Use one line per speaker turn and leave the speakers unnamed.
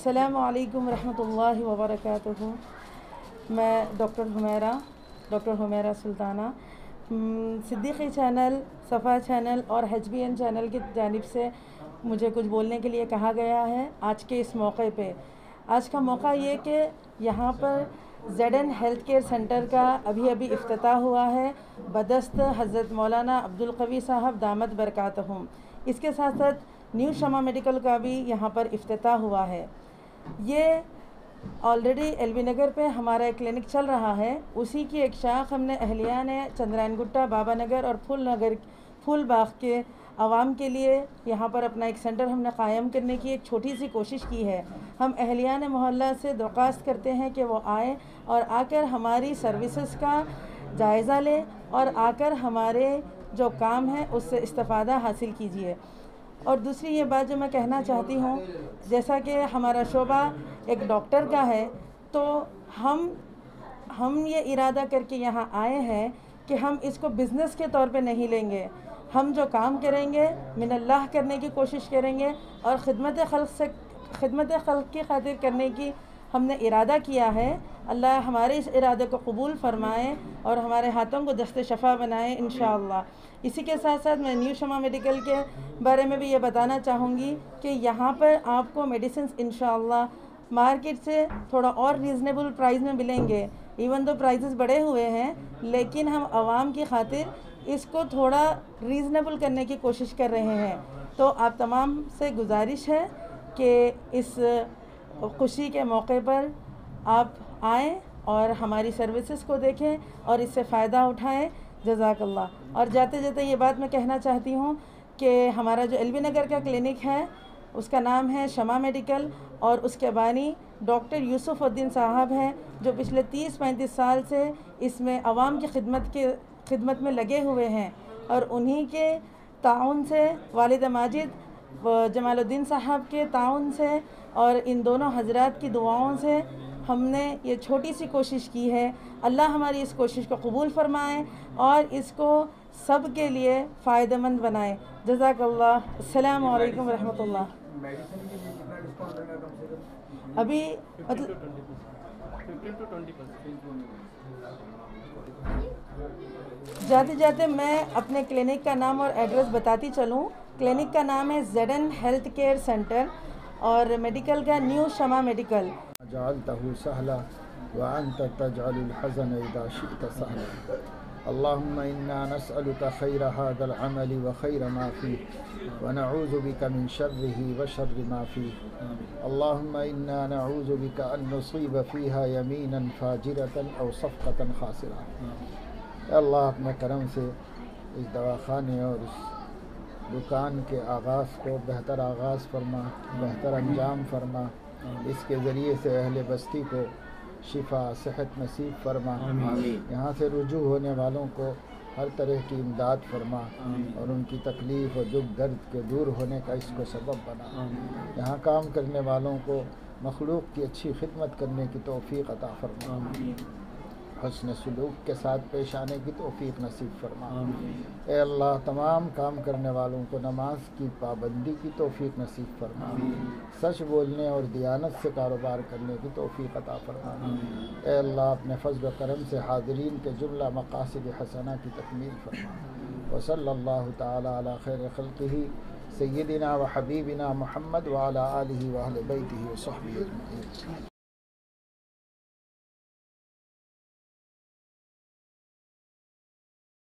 अस्सलामु अलैकुम रहमतुल्लाहि व बरकातुहू। मैं doctor Humaira Sultana Siddiqui channel, Safa channel और HBN चैनल की जानिब से मुझे कुछ बोलने के लिए कहा गया है आज के इस मौके पे। आज का मौका ये कि यहाँ पर ZN हेल्थ केयर सेंटर का अभी इफ्तिताह हुआ है बदस्त हज़रत मौलाना अब्दुल कवी साहब दामत बरकातहुम। इसके साथ साथ न्यू शमा मेडिकल का भी यहाँ पर इफ्तिताह हुआ है। ये ऑलरेडी एलबी नगर पे हमारा एक क्लिनिक चल रहा है, उसी की एक शाख हमने अहलिया ने चंद्रायन गुट्टा, बाबा नगर और फूल बाग के आवाम के लिए यहाँ पर अपना एक सेंटर हमने क़ायम करने की एक छोटी सी कोशिश की है। हम अहलिया ने मोहल्ला से दरख्वास्त करते हैं कि वो आए और आकर हमारी सर्विसेज का जायज़ा लें और आकर हमारे जो काम है उससे इस्तिफ़ादा हासिल कीजिए। और दूसरी ये बात जो मैं कहना चाहती हूँ, जैसा कि हमारा शोबा एक डॉक्टर का है, तो हम ये इरादा करके यहाँ आए हैं कि हम इसको बिज़नेस के तौर पे नहीं लेंगे। हम जो काम करेंगे मिनल्लाह करने की कोशिश करेंगे और खिदमत खल्क़ की खातिर करने की हमने इरादा किया है। अल्लाह हमारे इस इरादे को कबूल फ़रमाए और हमारे हाथों को दस्ते शफ़ा बनाए इंशाअल्लाह। इसी के साथ साथ मैं न्यू शमा मेडिकल के बारे में भी ये बताना चाहूँगी कि यहाँ पर आपको मेडिसिन इंशाअल्लाह मार्केट से थोड़ा और रीज़नेबल प्राइस में मिलेंगे। इवन दो प्राइसेस बढ़े हुए हैं, लेकिन हम आवाम की खातिर इसको थोड़ा रीज़नेबल करने की कोशिश कर रहे हैं। तो आप तमाम से गुजारिश है कि इस खुशी के मौके पर आप आएँ और हमारी सर्विसेज को देखें और इससे फ़ायदा उठाएं। जज़ाकल्लाह। और जाते जाते ये बात मैं कहना चाहती हूँ कि हमारा जो एलबी नगर का क्लिनिक है उसका नाम है शमा मेडिकल और उसके बानी डॉक्टर यूसुफ़ुद्दीन साहब हैं, जो पिछले 30-35 साल से इसमें आवाम की खिदमत में लगे हुए हैं। और उन्हीं के ताउन से वालिद माजिद जमालुद्दीन साहब के ताउन से और इन दोनों हजरात की दुआओं से हमने ये छोटी सी कोशिश की है। अल्लाह हमारी इस कोशिश को कबूल फ़रमाए और इसको सब के लिए फ़ायदेमंद बनाए। जज़ाकल्लाह। अस्सलामु अलैकुम रहमतुल्लाह। अभी मतलब जाते जाते मैं अपने क्लिनिक का नाम और एड्रेस बताती चलूँ। क्लिनिक का नाम है ZN हेल्थ केयर सेंटर और मेडिकल का न्यू शमा मेडिकल।
जअलतहु सहला व अंत तजअलुल हज़न इज़ा शिअत सहला। अल्लाहुम्मा इन्ना नस्अलुका खैर हाज़ल अमली व खैर मा फ़ीह व नऊज़ु बिका मिन शर्रिही व शर्रि मा फ़ीह। अल्लाहुम्मा इन्ना नऊज़ु बिका अन नुसीब फ़ीहा यमीनन फ़ाजिरतन औ सफ़क़तन ख़ासिरा। अल्लाह अपने करम से इस दवाखाने और इस दुकान के आगाज़ को बेहतर आगाज़ फरमा, बेहतर अंजाम फरमा। इसके ज़रिए से अहले बस्ती को शिफा सेहत नसीब फरमा। यहाँ से रुजू होने वालों को हर तरह की इमदाद फरमा और उनकी तकलीफ़ और दुख दर्द के दूर होने का इसको सबब बना। यहाँ काम करने वालों को मखलूक की अच्छी खिदमत करने की तौफ़ीक़ अता फरमा। हस्न सलूक के साथ पेश आने की तौफ़ीक़ नसीब फरमा। ए अल्लाह तमाम काम करने वालों को नमाज की पाबंदी की तौफ़ीक़ नसीब फरमा। सच बोलने और दियानत से कारोबार करने की तौफ़ीक़ अता फरमा। ए अल्लाह अपने फ़ज़्ल व करम से हाज़रीन के जुमला मक़ासिद हसना की तकमील फरमा। व सल्लल्लाहु तआला अला खैर ख़ल्क़िही सय्यिदिना व हबीबिना मुहम्मद व अला आलिहि व अहले बैतिही व सहबिही अजमईन।